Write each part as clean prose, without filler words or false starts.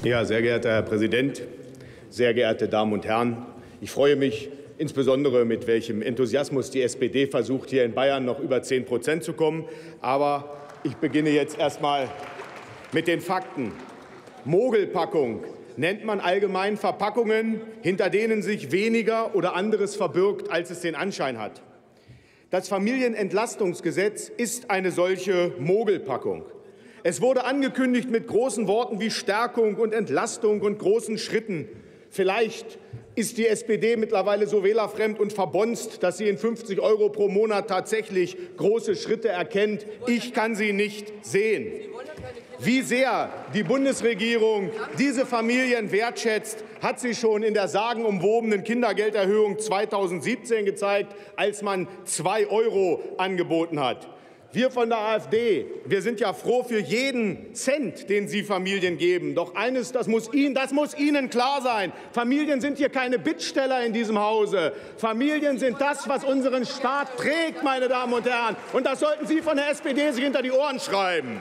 Ja, sehr geehrter Herr Präsident, sehr geehrte Damen und Herren! Ich freue mich insbesondere, mit welchem Enthusiasmus die SPD versucht, hier in Bayern noch über 10% zu kommen. Aber ich beginne jetzt erst mal mit den Fakten. Mogelpackung nennt man allgemein Verpackungen, hinter denen sich weniger oder anderes verbirgt, als es den Anschein hat. Das Familienentlastungsgesetz ist eine solche Mogelpackung. Es wurde angekündigt mit großen Worten wie Stärkung und Entlastung und großen Schritten. Vielleicht ist die SPD mittlerweile so wählerfremd und verbonzt, dass sie in 50 € pro Monat tatsächlich große Schritte erkennt. Ich kann sie nicht sehen. Wie sehr die Bundesregierung diese Familien wertschätzt, hat sie schon in der sagenumwobenen Kindergelderhöhung 2017 gezeigt, als man 2 € angeboten hat. Wir von der AfD, wir sind ja froh für jeden Cent, den Sie Familien geben. Doch eines, das muss Ihnen klar sein. Familien sind hier keine Bittsteller in diesem Hause. Familien sind das, was unseren Staat trägt, meine Damen und Herren. Und das sollten Sie von der SPD sich hinter die Ohren schreiben.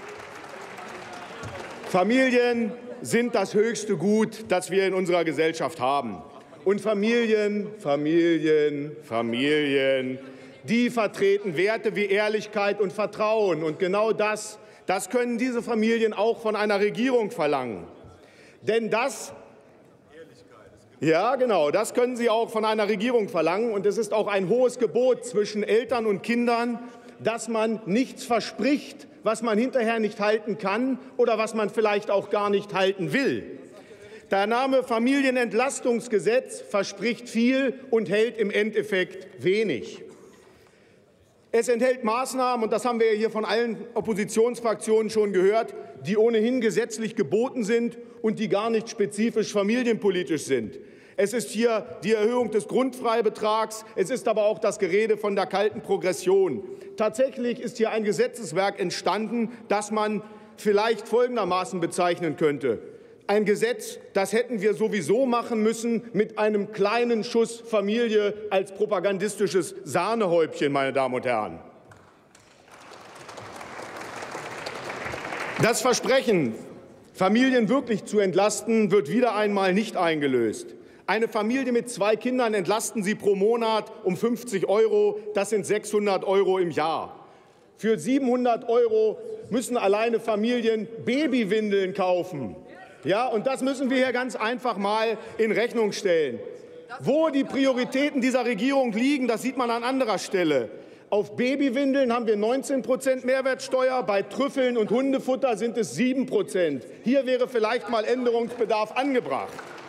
Familien sind das höchste Gut, das wir in unserer Gesellschaft haben. Und Familien, die vertreten Werte wie Ehrlichkeit und Vertrauen. Und genau das können diese Familien auch von einer Regierung verlangen. Denn das können sie auch von einer Regierung verlangen. Und es ist auch ein hohes Gebot zwischen Eltern und Kindern, dass man nichts verspricht, was man hinterher nicht halten kann oder was man vielleicht auch gar nicht halten will. Der Name Familienentlastungsgesetz verspricht viel und hält im Endeffekt wenig. Es enthält Maßnahmen, und das haben wir hier von allen Oppositionsfraktionen schon gehört, die ohnehin gesetzlich geboten sind und die gar nicht spezifisch familienpolitisch sind. Es ist hier die Erhöhung des Grundfreibetrags, es ist aber auch das Gerede von der kalten Progression. Tatsächlich ist hier ein Gesetzeswerk entstanden, das man vielleicht folgendermaßen bezeichnen könnte: Ein Gesetz, das hätten wir sowieso machen müssen, mit einem kleinen Schuss Familie als propagandistisches Sahnehäubchen, meine Damen und Herren. Das Versprechen, Familien wirklich zu entlasten, wird wieder einmal nicht eingelöst. Eine Familie mit 2 Kindern entlasten Sie pro Monat um 50 €. Das sind 600 € im Jahr. Für 700 € müssen alleine Familien Babywindeln kaufen. Ja, und das müssen wir hier ganz einfach mal in Rechnung stellen. Wo die Prioritäten dieser Regierung liegen, das sieht man an anderer Stelle. Auf Babywindeln haben wir 19% Mehrwertsteuer, bei Trüffeln und Hundefutter sind es 7%. Hier wäre vielleicht mal Änderungsbedarf angebracht.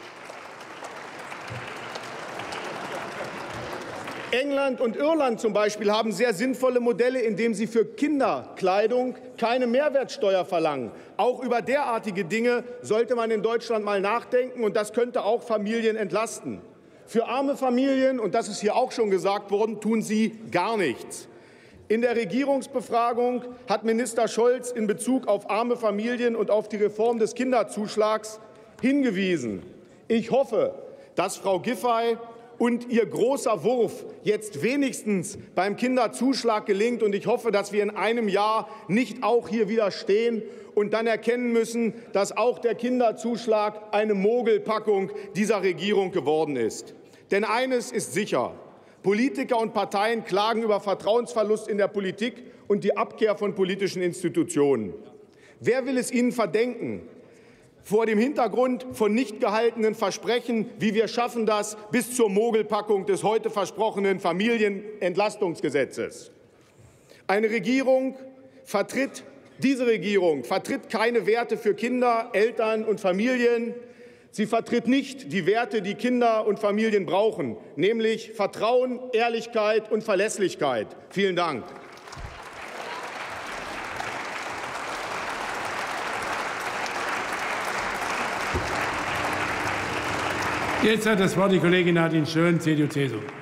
England und Irland zum Beispiel haben sehr sinnvolle Modelle, indem sie für Kinderkleidung keine Mehrwertsteuer verlangen. Auch über derartige Dinge sollte man in Deutschland mal nachdenken, und das könnte auch Familien entlasten. Für arme Familien, und das ist hier auch schon gesagt worden, tun Sie gar nichts. In der Regierungsbefragung hat Minister Scholz in Bezug auf arme Familien und auf die Reform des Kinderzuschlags hingewiesen. Ich hoffe, dass Frau Giffey und ihr großer Wurf jetzt wenigstens beim Kinderzuschlag gelingt. Und ich hoffe, dass wir in einem Jahr nicht auch hier wieder stehen und dann erkennen müssen, dass auch der Kinderzuschlag eine Mogelpackung dieser Regierung geworden ist. Denn eines ist sicher: Politiker und Parteien klagen über Vertrauensverlust in der Politik und die Abkehr von politischen Institutionen. Wer will es ihnen verdenken? Vor dem Hintergrund von nicht gehaltenen Versprechen, wie wir schaffen das, bis zur Mogelpackung des heute versprochenen Familienentlastungsgesetzes. Diese Regierung vertritt keine Werte für Kinder, Eltern und Familien. Sie vertritt nicht die Werte, die Kinder und Familien brauchen, nämlich Vertrauen, Ehrlichkeit und Verlässlichkeit. Vielen Dank. Jetzt hat das Wort die Kollegin Nadine Schön, CDU-CSU.